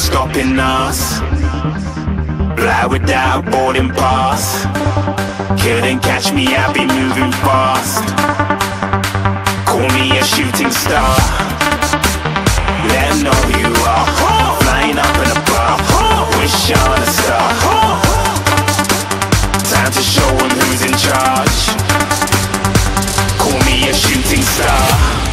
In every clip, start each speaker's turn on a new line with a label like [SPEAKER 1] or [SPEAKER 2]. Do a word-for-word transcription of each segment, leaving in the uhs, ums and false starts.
[SPEAKER 1] stopping us. Fly without a boarding pass. Couldn't catch me, I'll be moving fast. Call me a shooting star. Let 'em know who you are. Flying up in a bar. Wish on a star. Time to show 'em who's in charge. Call me a shooting star.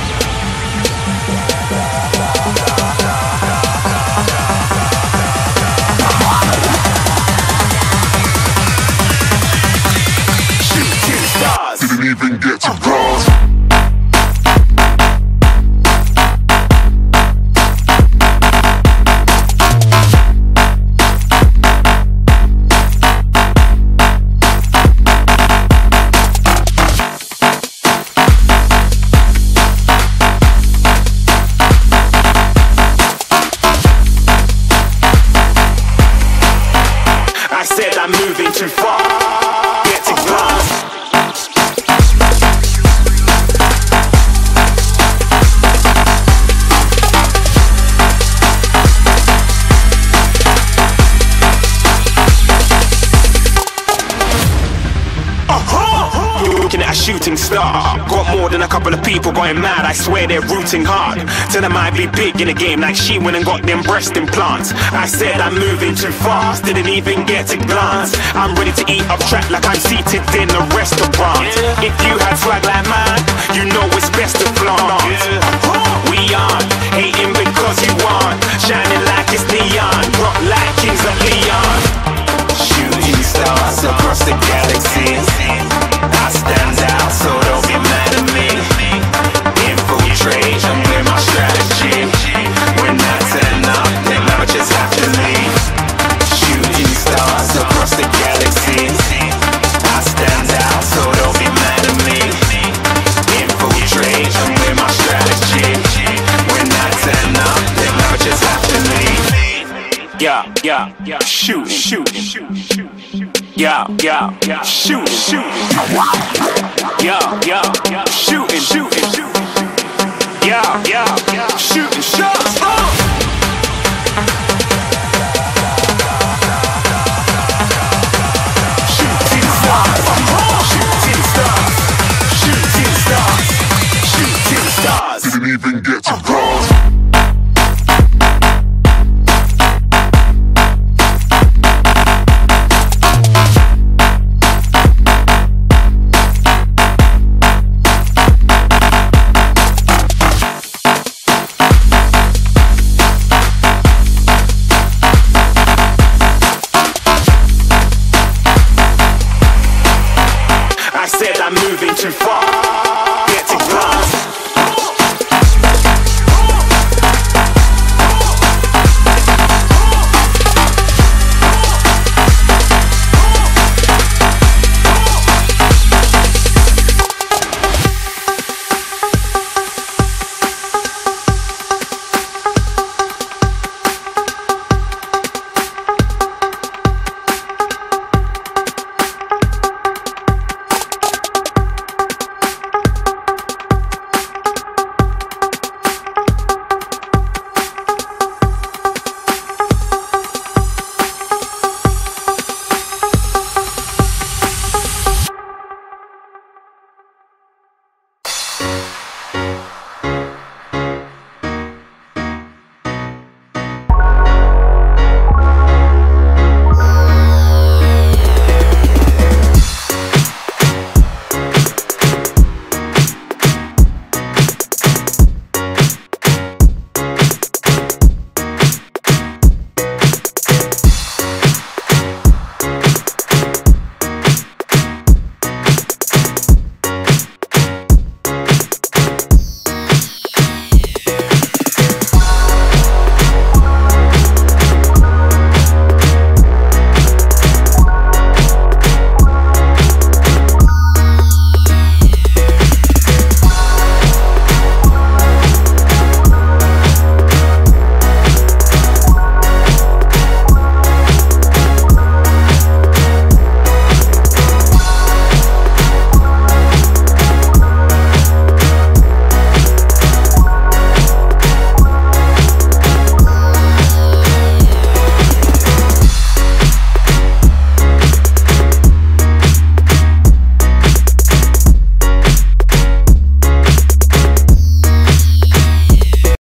[SPEAKER 2] Didn't even get to cross.
[SPEAKER 1] I said I'm moving too far. Get to glass. Looking at a shooting star. Got more than a couple of people going mad, I swear they're rooting hard. Tell them I'd be big in the game like she went and got them breast implants. I said I'm moving too fast, didn't even get a glance. I'm ready to eat up track like I'm seated in a restaurant. If you had swag like mine, you know it's best to flaunt. We aren't hating because you aren't shining like it's neon, rock like kings of Leon. Shooting stars across the galaxy. I stand out, so don't be mad at me. Infiltrate, I'm with my strategy. When I turn up, then I just have to leave. Shooting stars across the galaxy. I stand out, so don't be mad at me. Infiltrate, I'm with my strategy. When I turn up, then I just have to leave. Yeah, yeah, yeah, shoot, shoot, shoot, shoot. Yeah, yeah, yeah, shooting, shooting. Yeah, yeah, yeah, shooting, shooting, shooting. Yeah, yeah, yeah, shooting shots.